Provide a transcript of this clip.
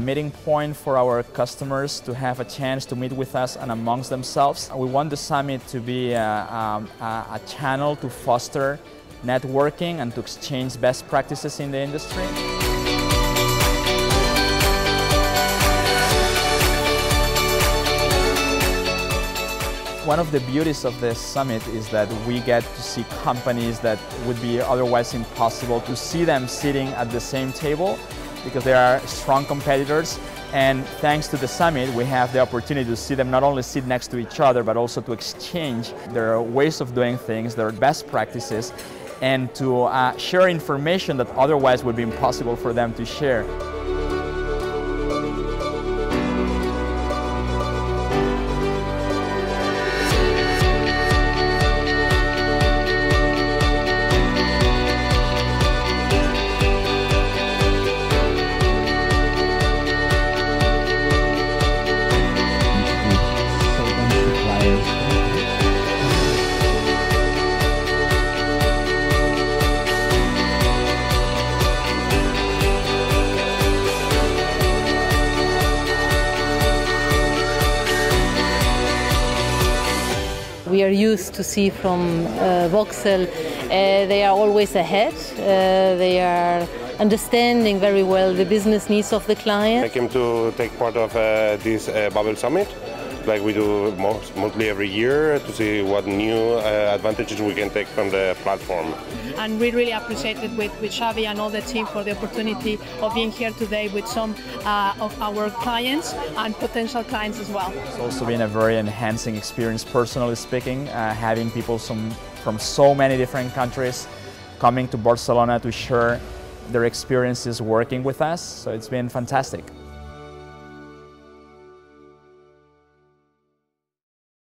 meeting point for our customers to have a chance to meet with us and amongst themselves. We want the summit to be a channel to foster networking and to exchange best practices in the industry. One of the beauties of this summit is that we get to see companies that would be otherwise impossible to see them sitting at the same table because they are strong competitors. And thanks to the summit, we have the opportunity to see them not only sit next to each other, but also to exchange their ways of doing things, their best practices, and to share information that otherwise would be impossible for them to share. We are used to see from Voxel, they are always ahead, they are understanding very well the business needs of the client. I came to take part of this Babel Summit, like we do mostly every year, to see what new advantages we can take from the platform. And we really appreciate it with Xavi and all the team for the opportunity of being here today with some of our clients and potential clients as well. It's also been a very enhancing experience, personally speaking, having people from so many different countries coming to Barcelona to share their experiences working with us. So it's been fantastic.